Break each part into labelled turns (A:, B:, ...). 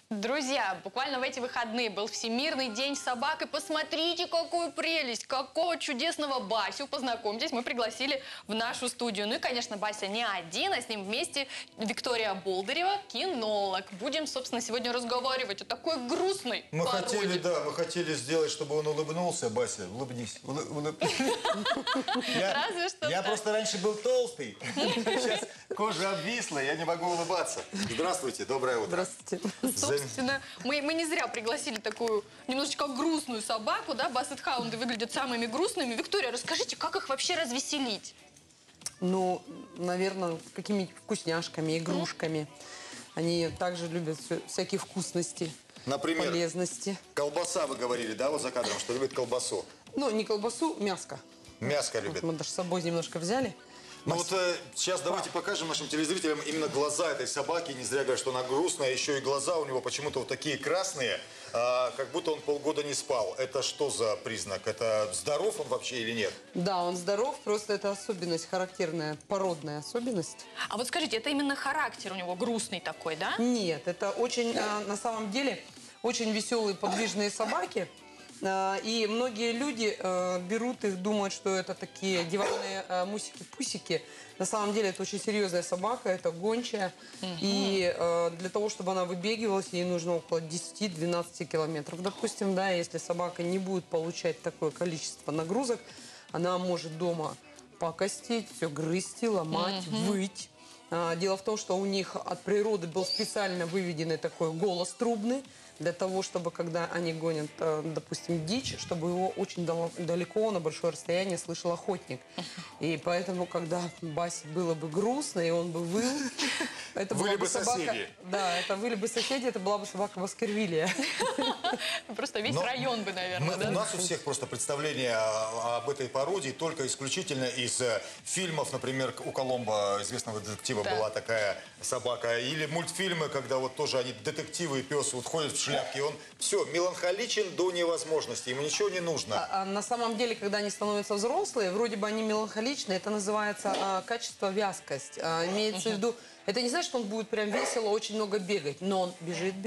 A: Друзья, буквально в эти выходные был Всемирный день собак. И посмотрите, какую прелесть, какого чудесного Басю. Познакомьтесь, мы пригласили в нашу студию. Ну и, конечно, Бася не один, а с ним вместе Виктория Болдырева, кинолог. Будем, собственно, сегодня разговаривать о такой грустной породе.
B: Мы хотели сделать, чтобы он улыбнулся. Бася, улыбнись.
A: Разве что
B: Я
A: так.
B: просто раньше был толстый. Сейчас кожа обвисла, я не могу улыбаться. Здравствуйте, доброе утро.
C: Здравствуйте.
A: Собственно, мы не зря пригласили такую немножечко грустную собаку, да, бассет-хаунды выглядят самыми грустными. Виктория, расскажите, как их вообще развеселить?
C: Ну, наверное, какими-нибудь вкусняшками, игрушками. Они также любят всякие вкусности,
B: Например,
C: полезности.
B: колбаса, вы говорили, да, вот за кадром, что любит колбасу.
C: Ну, не колбасу, мяско.
B: Мяско
C: Вот
B: любит.
C: мы даже с собой немножко взяли.
B: Ну вот сейчас давайте покажем нашим телезрителям именно глаза этой собаки. Не зря говорят, что она грустная. Еще и глаза у него почему-то вот такие красные, как будто он полгода не спал. Это что за признак? Это здоров он вообще или нет?
C: Да, он здоров, просто это особенность характерная, породная особенность.
A: А вот скажите, это именно характер у него грустный такой, да?
C: Нет, это очень, на самом деле, очень веселые подвижные собаки. И многие люди берут их, думают, что это такие диванные мусики-пусики. На самом деле это очень серьезная собака, это гончая. И для того, чтобы она выбегивалась, ей нужно около 10-12 километров. Допустим, да, если собака не будет получать такое количество нагрузок, она может дома пакостить, все грызти, ломать, выть. Дело в том, что у них от природы был специально выведенный такой голос трубный, для того, чтобы, когда они гонят, допустим, дичь, чтобы его очень далеко, на большое расстояние слышал охотник. И поэтому, когда Басе было бы грустно, и он бы выл, это была бы собака...
B: соседи.
C: Да, это выли бы соседи, это была бы собака Баскервилия.
A: Просто весь район бы, наверное,
B: У
A: да?
B: нас у всех просто представление об этой породе только исключительно из фильмов. Например, у Коломбо, известного детектива, была такая собака. Или мультфильмы, когда вот тоже они, детективы и пес, вот ходят в шляпке, и он все, меланхоличен до невозможности, ему ничего не нужно.
C: А на самом деле, когда они становятся взрослые, вроде бы они меланхоличны, это называется качество вязкость. Имеется в виду, это не значит, что он будет прям весело, очень много бегать, но он бежит,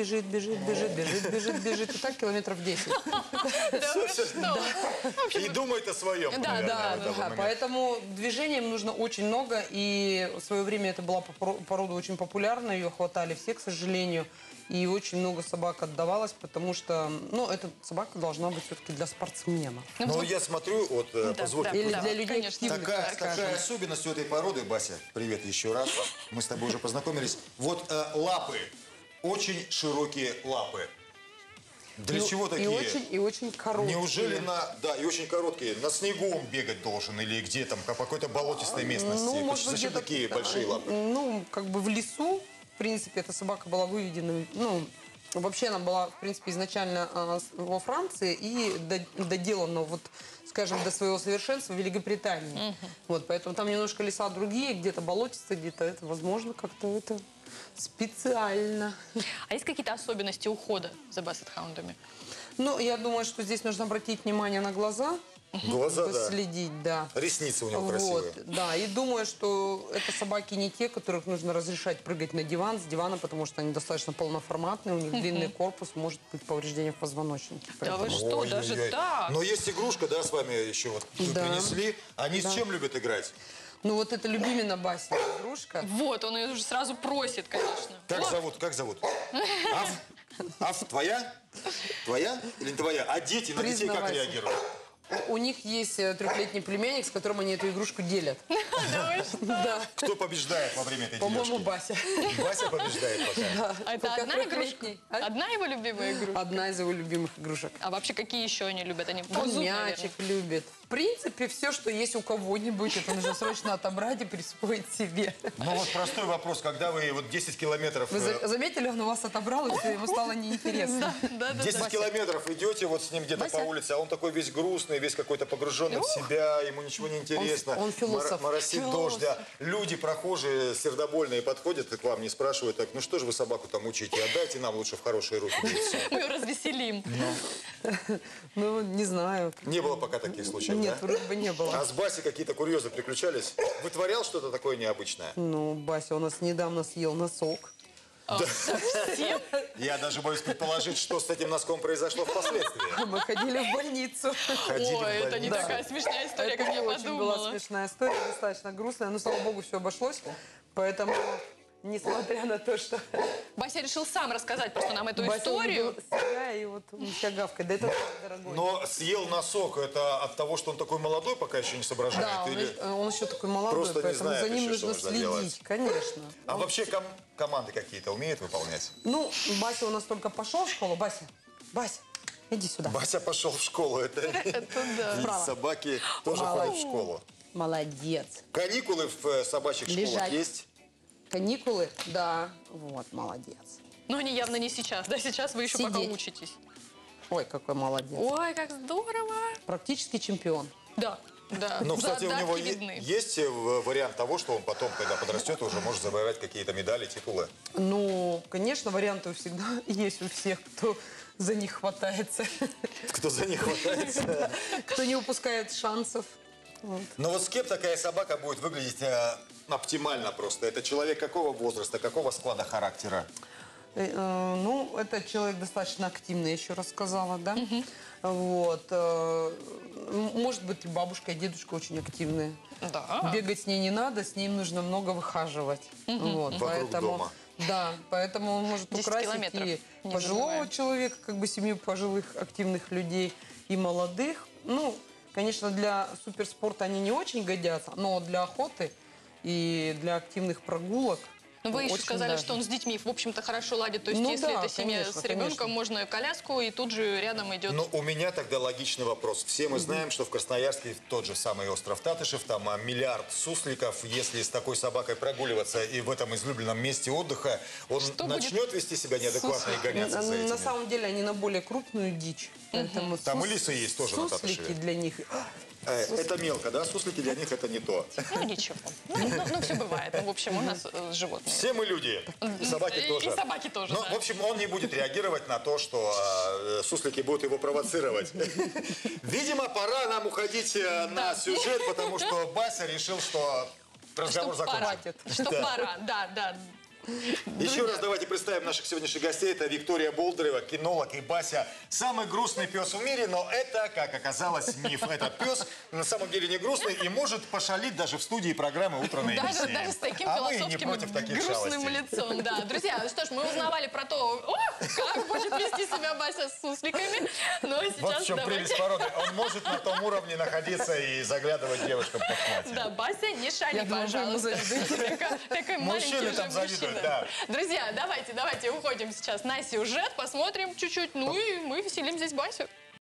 C: и так километров 10.
A: Да вы что?
B: И думает о своем, наверное, в данный
C: Да,
B: момент.
C: поэтому движением нужно очень много, и в свое время это была порода очень популярна, ее хватали все, к сожалению, и очень много собак отдавалось, потому что, ну, эта собака должна быть все-таки для спортсменов.
B: Ну, я смотрю, вот, позвольте.
C: Или для людей
A: конечно.
C: активных, так
B: Такая
C: скажем.
B: особенность у этой породы, Бася, привет еще раз, мы с тобой уже познакомились. Вот лапы, очень широкие лапы. Для чего такие?
C: И очень короткие.
B: Неужели и очень короткие. На снегу он бегать должен или где там, по какой-то болотистой местности?
C: Ну, может быть,
B: Зачем
C: где-то,
B: такие большие лапы?
C: Ну, как бы в лесу, в принципе, эта собака была выведена, ну, вообще она была, в принципе, изначально во Франции и доделана, вот, скажем, до своего совершенства в Великобритании. Вот, поэтому там немножко леса другие, где-то болотистые, где-то это, возможно, как-то это специально.
A: А есть какие-то особенности ухода за бассет-хаундами?
C: Ну, я думаю, что здесь нужно обратить внимание на глаза.
B: Глаза, да.
C: Следить, да.
B: Ресницы у него красивые.
C: Вот, да, и думаю, что это собаки не те, которых нужно разрешать прыгать на диван, с дивана, потому что они достаточно полноформатные, у них длинный корпус, может быть повреждение в позвоночнике.
A: Да вы что,
B: Ой-ой-ой.
A: даже так?
B: Но есть игрушка, да, с вами еще вот
C: Да.
B: принесли. Они с чем любят играть?
C: Ну вот это любимина Баси игрушка.
A: Вот, он ее уже сразу просит, конечно.
B: Как зовут? Аф, твоя? Твоя или не твоя? А дети на детей как
C: Признавайся.
B: реагируют?
C: У них есть трехлетний племянник, с которым они эту игрушку делят.
A: Да вы что?
C: Да.
B: Кто побеждает во время этой
C: По-моему,
B: дележки?
C: Бася.
B: Бася побеждает пока.
A: А это
C: Пока
A: одна
C: трехлетний.
A: игрушка? Одна его любимая игрушка?
C: Одна из его любимых игрушек.
A: А вообще какие еще они любят? Они
C: Он
A: грызут,
C: мячик
A: наверное.
C: любит. В принципе, все, что есть у кого-нибудь, это нужно срочно отобрать и присвоить себе.
B: Ну вот простой вопрос, когда вы вот 10 километров...
C: Вы заметили, он у вас отобрал, и все, ему стало неинтересно.
A: Да.
B: 10 километров идете вот с ним где-то
C: Бася.
B: по улице, а он такой весь грустный, весь какой-то погруженный в себя, ему ничего не интересно.
C: Он философ.
B: Моросит дождь, да. Люди, прохожие, сердобольные подходят к вам, не спрашивают, так, ну что же вы собаку там учите, отдайте нам лучше в хорошие руки. И всё.
A: Мы ее развеселим.
C: Ну, не знаю.
B: Не было пока таких случаев,
C: Нет,
B: да?
C: вроде бы не было.
B: А с Басей какие-то курьезы приключались? Вытворял что-то такое необычное?
C: Ну, Бася у нас недавно съел носок.
A: Совсем?
B: Я даже боюсь предположить, что с этим носком произошло впоследствии.
C: Мы ходили в больницу.
B: Ходили в
A: Ой, это не
B: больницу.
A: такая смешная история,
C: Это
A: как я
C: очень была
A: подумала.
C: смешная история, достаточно грустная, но, слава богу, все обошлось. Поэтому, несмотря на то, что
A: Бася решил сам рассказать просто нам эту
C: Бася
A: историю.
C: увидел себя и вот вся гавкой. Да это так, дорогой.
B: Но съел носок, это от того, что он такой молодой, пока еще не соображает?
C: Да,
B: или...
C: он еще такой молодой,
B: Просто не
C: поэтому
B: знает
C: за ним
B: еще, что
C: нужно
B: нужно делать.
C: следить, конечно.
B: А вообще команды какие-то умеет выполнять?
C: Ну, Бася у нас только пошел в школу. Бася, иди сюда.
B: Бася пошел в школу, это
A: да.
C: Справа.
B: собаки тоже
C: Молодец.
B: ходят в школу.
C: Молодец.
B: Каникулы в собачьих школах
C: Лежать.
B: есть?
C: Каникулы? Да. Вот, молодец.
A: Но они явно не сейчас, да? Сейчас вы еще пока
C: Сидеть.
A: учитесь.
C: Ой, какой молодец.
A: Ой, как здорово!
C: Практически чемпион.
A: Да, да.
B: Ну, кстати, у него
A: Задатки видны.
B: есть вариант того, что он потом, когда подрастет, уже может завоевать какие-то медали, титулы.
C: Ну, конечно, варианты всегда есть у всех, кто за них хватается,
B: Кто за них хватается.
C: кто не упускает шансов. Вот.
B: Но вот с кем такая собака будет выглядеть оптимально просто? Это человек какого возраста, какого склада характера?
C: Ну, это человек достаточно активный, я еще раз сказала, да? Вот. Может быть, и бабушка, и дедушка очень активные.
A: Да.
C: Бегать с ней не надо, с ней нужно много выхаживать. Вот,
B: Вокруг дома.
C: Да, поэтому он может
A: 10
C: украсить
A: километров,
C: и
A: не
C: пожилого
A: забываем.
C: человека, как бы семью пожилых активных людей, и молодых. Ну, конечно, для суперспорта они не очень годятся, но для охоты и для активных прогулок.
A: Ну, вы еще
C: очень
A: сказали,
C: даже.
A: что он с детьми, в общем-то, хорошо ладит. То есть,
C: Ну
A: если
C: да,
A: это семья
C: конечно,
A: с ребенком,
C: конечно.
A: можно коляску, и тут же рядом идет.
B: Ну, у меня тогда логичный вопрос. Все мы знаем, что в Красноярске тот же самый остров Татышев, там миллиард сусликов. Если с такой собакой прогуливаться и в этом излюбленном месте отдыха, он
A: Что
B: начнет вести себя неадекватно и гоняться за этими.
C: На самом деле они на более крупную дичь. Поэтому
B: Там и лисы есть тоже на
C: суслики
B: Татышеве.
C: для них.
B: Это мелко, да? Суслики для них это не то.
A: Ну, ничего. Ну, все бывает. Ну, в общем, у нас животные.
B: Все мы люди. И собаки тоже.
A: И собаки тоже,
B: Ну,
A: да.
B: в общем, он не будет реагировать на то, что суслики будут его провоцировать. Видимо, пора нам уходить на сюжет, потому что Бася решил, что разговор
A: Что пора.
B: закончен.
A: Что пора, да.
B: Еще раз давайте представим наших сегодняшних гостей. Это Виктория Болдырева, кинолог, и Бася. Самый грустный пес в мире, но это, как оказалось, миф. Этот пес на самом деле не грустный и может пошалить даже в студии программы «Утро на
A: Даже
B: ABC».
A: с таким
B: А мы не
A: философским
B: против таких
A: грустным
B: шалостей.
A: лицом. Да, друзья, ну что ж, мы узнавали про то, как будет вести себя Бася с сусликами. Но
B: Вот в
A: сейчас
B: чем
A: давайте...
B: прелесть породы. Он может на том уровне находиться и заглядывать девушкам под платье.
A: Да, Бася, не шали,
C: Я думаю, вы ему
A: пожалуйста. Такой маленький
B: Мужчины
A: уже
B: там завидуют,
A: мужчина.
B: да.
A: Друзья, давайте уходим сейчас на сюжет, посмотрим чуть-чуть, ну и мы веселим здесь Басю.